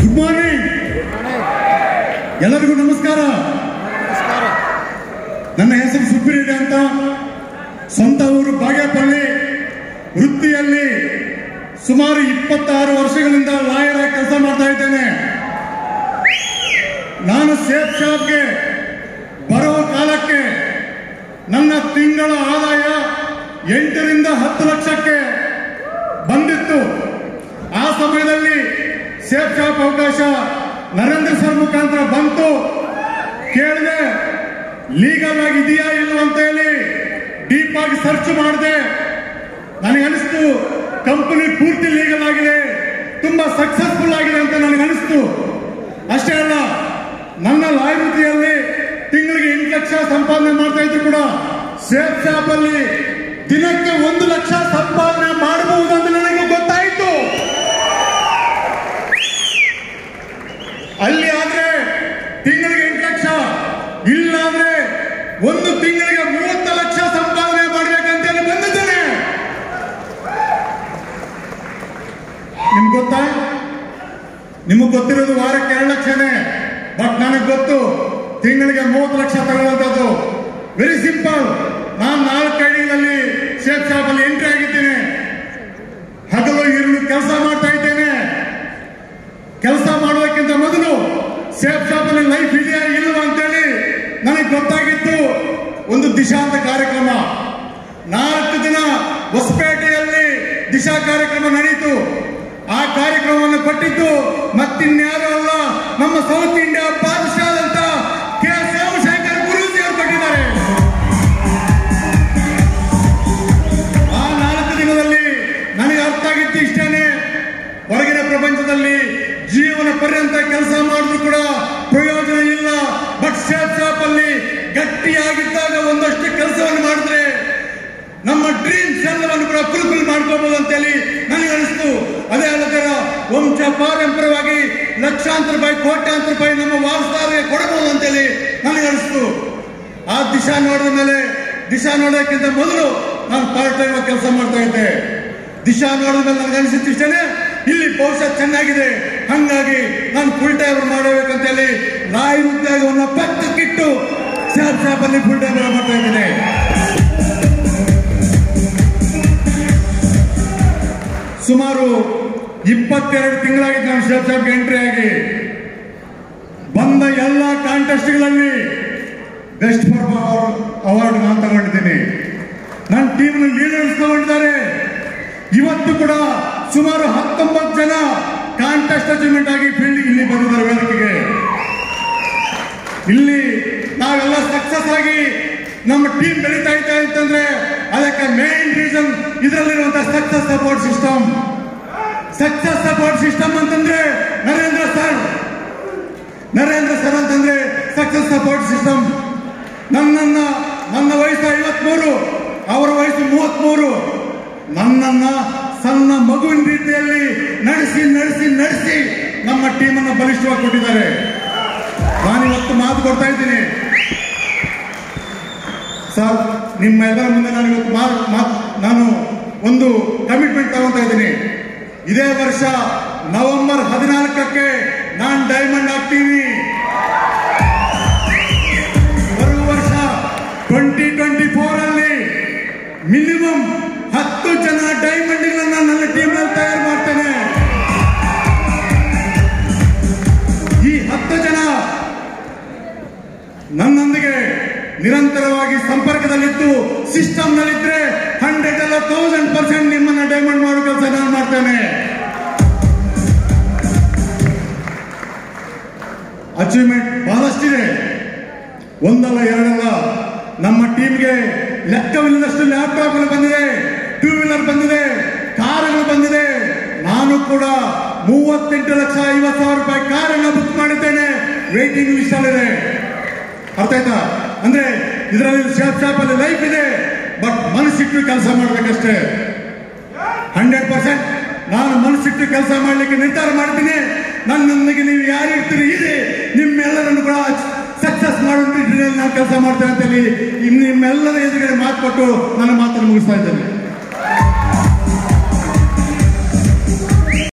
Good morning ಎಲ್ಲರಿಗೂ ನಮಸ್ಕಾರ. ನನ್ನ ಹೆಸರು ಸುಬ್ಬಿರೆಡ್ಡಿ ಅಂತ. ಸ್ವಂತ ಊರು ಬಾಗೇಪಲ್ಲಿ. ವೃತ್ತಿಯಲ್ಲಿ ಸುಮಾರು 26 ವರ್ಷಗಳಿಂದ ಲಾಯರ್ ಆಗಿ ಕೆಲಸ ಮಾಡ್ತಾ ಇದ್ದೇನೆ. ನಾನು ಸೇಫ್ ಶಾಪ್ಗೆ ಬರುವ ಕಾಲಕ್ಕೆ ನನ್ನ ತಿಂಗಳ ಆದಾಯ 8 ರಿಂದ 10 ಲಕ್ಷಕ್ಕೆ ಬಂದಿತ್ತು. ಆ ಸಮಯದಲ್ಲಿ ಸೇಫ್ ಶಾಪ್ ಅವಕಾಶ ನರೇಂದ್ರ ಸರ್ ಮುಖಾಂತರ ಬಂತು. ಕೇಳಿದೆ ಲೀಗಲ್ ಆಗಿದೆಯಾ ಇಲ್ವ ಅಂತ ಹೇಳಿ ಡೀಪ್ ಆಗಿ ಸರ್ಚ್ ಮಾಡಿದೆ. ನನಗೆ ಅನಿಸ್ತು ಕಂಪನಿ ಪೂರ್ತಿ ಲೀಗಲ್ ಆಗಿದೆ, ತುಂಬಾ ಸಕ್ಸಸ್ಫುಲ್ ಆಗಿದೆ ಅಂತ ನನಗೆ ಅನಿಸ್ತು. ಅಷ್ಟೇ ಅಲ್ಲ, ನನ್ನ ಲಾಯರ್ ವೃತ್ತಿಯಲ್ಲಿ ತಿಂಗಳಿಗೆ 8 ಲಕ್ಷ ಸಂಪಾದನೆ ಮಾಡ್ತಾ ಇದ್ರು ಕೂಡ ಸೇಫ್ ಶಾಪ್ ಅಲ್ಲಿ ದಿನಕ್ಕೆ 1 ಲಕ್ಷ ಸಂಪಾದನೆ ಮಾಡಬಹುದು ಅಂತ ನನಗೆ ಗೊತ್ತಾಯಿತು. ಅಲ್ಲಿ ಆದ್ರೆ ತಿಂಗಳಿಗೆ 8 ಲಕ್ಷ, ಇಲ್ಲಾದ್ರೆ ಒಂದು ತಿಂಗಳಿಗೆ 30 ಲಕ್ಷ ಸಂಪಾದನೆ ಮಾಡಬೇಕಂತ ಹೇಳಿ ಬಂದಿದ್ದೇನೆ. ನಿಮ್ಗೆ ಗೊತ್ತಾ? ನಿಮಗೆ ಗೊತ್ತಿರೋದು ವಾರಕ್ಕೆ 2 ಲಕ್ಷನೇ. ಬಟ್ ನನಗೆ ಗೊತ್ತು ತಿಂಗಳಿಗೆ 30 ಲಕ್ಷ ತಗೊಳ್ಳುವಂಥದ್ದು. Very simple. ನಾನು 4 ಐಡಿಗಳಲ್ಲಿ ಸೇಫ್ ಶಾಪ್ ಅಲ್ಲಿ ಎಂಟ್ರಿ ಆಗಿದ್ದೇನೆ. ಹಗಲು ಇರುಳು ಕೆಲಸ ಮಾಡ್ತಾ ಇದ್ದೇನೆ. ಕೆಲಸ ಮಾಡೋದಕ್ಕಿಂತ ಮೊದಲು ಸೇಫ್ ಶಾಪ್ ಅಲ್ಲಿ ಲೈಫ್ ಇದೆಯಾ ಇಲ್ವಾ ಅಂತೇಳಿ ನನಗೆ ಗೊತ್ತಾಗಿತ್ತು. ಒಂದು ದಿಶಾ ಅಂತ ಕಾರ್ಯಕ್ರಮ 4 ದಿನ ಹೊಸಪೇಟೆಯಲ್ಲಿ ದಿಶಾ ಕಾರ್ಯಕ್ರಮ ನಡೆಯಿತು. ಆ ಕಾರ್ಯಕ್ರಮವನ್ನು ಕೊಟ್ಟಿದ್ದು ಮತ್ತಿನ್ಯಾರು ಅಲ್ಲ, ನಮ್ಮ ಸೌತ್ ಇಂಡಿಯಾ ಬಾದಶಾದಂತ ಕೆ ಶಿವಶಂಕರ್ ಗುರೂಜಿ ಅವರು ಕೊಟ್ಟಿದ್ದಾರೆ. ಆ 4 ದಿನದಲ್ಲಿ ನನಗೆ ಅರ್ಥ ಆಗಿತ್ತು ಇಷ್ಟೇನೆ, ಹೊರಗಿನ ಪ್ರಪಂಚದಲ್ಲಿ ಜೀವನ ಪರ್ಯಂತ ಕೆಲಸ ಮಾಡಿದ್ರು ಕೂಡ ಪ್ರಯೋಜನ ಇಲ್ಲ. ಬಟ್ ಸೇಫ್ ಶಾಪ್ ಅಲ್ಲಿ ಗಟ್ಟಿಯಾಗಿದ್ದಾಗ ಒಂದಷ್ಟು ಕೆಲಸವನ್ನು ಮಾಡಿದ್ರೆ ನಮ್ಮ ಡ್ರೀಮ್ಸ್ ಎಲ್ಲವನ್ನು ಕೂಡ ಫುಲ್ಫಿಲ್ ಮಾಡ್ಕೋಬಹುದು ಅಂತೇಳಿ ನನಗೆ ಅನಿಸ್ತು. ಅದೇ ಅಲ್ಲದೆ ವಂಶ ಪಾರಂಪರ್ಯವಾಗಿ ಲಕ್ಷಾಂತರ ರೂಪಾಯಿ ಕೋಟ್ಯಾಂತರ ರೂಪಾಯಿ ನಮ್ಮ ವಾರಸುದಾರರಿಗೆ ಕೊಡಬಹುದು ಅಂತೇಳಿ ನನಗೆ ಅನಿಸ್ತು. ಆ ದಿಶಾ ನೋಡಿದ ಮೇಲೆ, ದಿಶಾ ನೋಡೋಕ್ಕಿಂತ ಮೊದಲು ನಾನು ಪಾರ್ಟ್ ಟೈಮ್ ಕೆಲಸ ಮಾಡ್ತಾ ಇದ್ದೆ. ದಿಶಾ ನೋಡಿದ ಮೇಲೆ ನನಗೆ ಅನಿಸಿತ್ತು ಇಷ್ಟೇನೆ, ಇಲ್ಲಿ ಬಹುಶಃ ಚೆನ್ನಾಗಿದೆ, ಹಂಗಾಗಿ ನಾನು ಫುಲ್ ಟೈಮ್ ಮಾಡಬೇಕಂತ ಹೇಳಿ ಲಾಯರ್ ಉದ್ಯೋಗವನ್ನು ಪಕ್ಕಕ್ಕಿಟ್ಟು ಸೇಫ್ ಶಾಪ್ ಅಲ್ಲಿ ಫುಲ್ ಟೈಮ್ ಮಾಡ್ತಾ ಇದ್ದೇನೆ. ಸುಮಾರು 22 ತಿಂಗಳಾಗಿದ್ದು ನಾನು ಸೇಫ್ ಶಾಪ್ಗೆ ಎಂಟ್ರಿ ಆಗಿ. ಬಂದ ಎಲ್ಲ ಕಾಂಟೆಸ್ಟ್ಗಳಲ್ಲಿ ಬೆಸ್ಟ್ ಪರ್ಫಾರ್ಮರ್ ಅವಾರ್ಡ್ ನಾನು ತಗೊಂಡಿದ್ದೀನಿ. ನನ್ನ ಟೀಮ್ ಲೀಡರ್ಸ್ ತಗೊಂಡಿದ್ದಾರೆ. ಇವತ್ತು ಕೂಡ ಸುಮಾರು 19 ಜನ ಕಾಂಟೆಸ್ಟ್ ಅಚೀವ್ಮೆಂಟ್ ಆಗಿ ಫೀಲ್ಡ್ ಇಲ್ಲಿ ಬಂದಿದ್ದಾರೆ ವೇದಿಕೆಗೆ. ಇಲ್ಲಿ ನಾವೆಲ್ಲ ಸಕ್ಸಸ್ ಆಗಿ ನಮ್ಮ ಟೀಮ್ ಬೆಳೀತಾ ಇದೆ ಅಂತಂದ್ರೆ ಅದಕ್ಕೆ ಮೇನ್ ರೀಸನ್ ಇದರಲ್ಲಿರುವಂತಹ success support system. Success support system ಅಂತಂದ್ರೆ ನರೇಂದ್ರ ಸರ್ ಅಂತಂದ್ರೆ ಸಕ್ಸಸ್ ಸಪೋರ್ಟ್ ಸಿಸ್ಟಮ್. ನನ್ನ ವಯಸ್ಸು 53, ಅವರ ವಯಸ್ಸು 33. ನನ್ನನ್ನ ಸಣ್ಣ ಮಗುವಿನ ರೀತಿಯಲ್ಲಿ ನಡೆಸಿ ನಮ್ಮ ಟೀಮನ್ನು ಬಲಿಷ್ಠವಾಗಿ ಕೊಟ್ಟಿದ್ದಾರೆ. ನಾನಿವತ್ತು ಮಾತು ಕೊಡ್ತಾ ಇದ್ದೀನಿ ಸರ್, ನಿಮ್ಮ ಎಲ್ಲರ ಮುಂದೆ ನಾನು ಒಂದು ಕಮಿಟ್ಮೆಂಟ್ ತಗೊಳ್ತಾ ಇದ್ದೀನಿ. ಇದೇ ವರ್ಷ ನವೆಂಬರ್ 14ಕ್ಕೆ ನಾನು ಡೈಮಂಡ್ ಆಗ್ತೀನಿ. ಬರುವ ವರ್ಷ 2024 ಅಲ್ಲಿ ಮಿನಿಮಮ್ 10 ಜನ ಡೈಮಂಡ್ಗಳನ್ನ ನನ್ನ ಟೀಮ್ನಲ್ಲಿ ತಯಾರು ಮಾಡ್ತೇನೆ. ಈ 10 ಜನ ನನ್ನೊಂದಿಗೆ ನಿರಂತರವಾಗಿ ಸಂಪರ್ಕದಲ್ಲಿದ್ದು ಸಿಸ್ಟಮ್ ನಲ್ಲಿದ್ರೆ 100 ಅಲ್ಲ 1000% ನಿಮ್ಮನ್ನ ಡೈಮಂಡ್ ಮಾಡೋ ಕೆಲಸ ನಾನು ಮಾಡ್ತೇನೆ. ಅಚೀವ್ಮೆಂಟ್ ಬಹಳಷ್ಟಿದೆ, ಒಂದಲ್ಲ ಎರಡಲ್ಲ. ನಮ್ಮ ಟೀಮ್ಗೆ ಲೆಕ್ಕವಿಲ್ಲದಷ್ಟು ಲ್ಯಾಪ್ಟಾಪ್ಗಳು ಬಂದಿದೆ, 2 ವೀಲರ್ ಬಂದಿದೆ, ಕಾರುಗಳು ಬಂದಿದೆ. ನಾನು ಕೂಡ 38,50,000 ರೂಪಾಯಿ ಕಾರನ್ನು ಬುಕ್ ಮಾಡಿದ್ದೇನೆ. ವೇಟಿಂಗ್ ಲಿಸ್ಟ್ ಅಲ್ಲಿದೆ. ಅರ್ಥ ಆಯ್ತಾ? ಅಂದ್ರೆ ಇದರಲ್ಲಿ ಸೇಫ್ ಶಾಪ್ ಅಲ್ಲಿ ಲೈಫ್ ಇದೆ, ಬಟ್ ಮನಸ್ಸಿಟ್ಟು ಕೆಲಸ ಮಾಡ್ಬೇಕಷ್ಟೇ. 100% ನಾನು ಮನಸ್ಸಿಟ್ಟು ಕೆಲಸ ಮಾಡ್ಲಿಕ್ಕೆ ನಿರ್ಧಾರ ಮಾಡ್ತೀನಿ. ನನ್ನೊಂದಿಗೆ ನೀವು ಯಾರು ಇರ್ತೀರಿ ಇದೆ, ನಿಮ್ಮೆಲ್ಲರನ್ನು ಕೂಡ ಸಕ್ಸಸ್ ಮಾಡುವಂತ ನಾನು ಕೆಲಸ ಮಾಡ್ತೇನೆ ಅಂತ ಹೇಳಿ ನಿಮ್ಮೆಲ್ಲರ ಎದುರುಗಡೆ ಮಾತು ಕೊಟ್ಟು ನನ್ನ ಮಾತನ್ನು ಮುಗಿಸ್ತಾ ಇದ್ದೇನೆ.